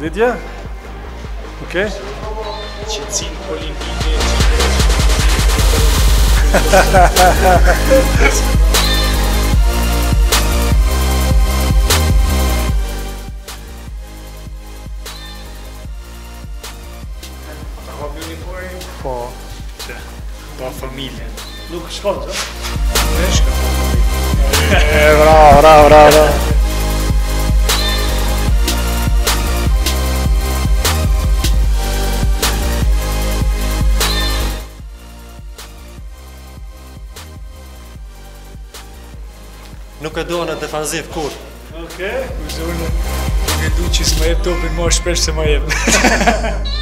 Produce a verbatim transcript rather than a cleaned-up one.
Lidia? Ok? Ce țin Olimpije, Po. pa familjen. Nuk shkon, që? Ne shka pa familjen. E, bravo, bravo, bravo, bravo. Nuk e doa në defanziv kur. Okej. Unë nuk e du që s'ma jep topin ma shpesh se ma jep.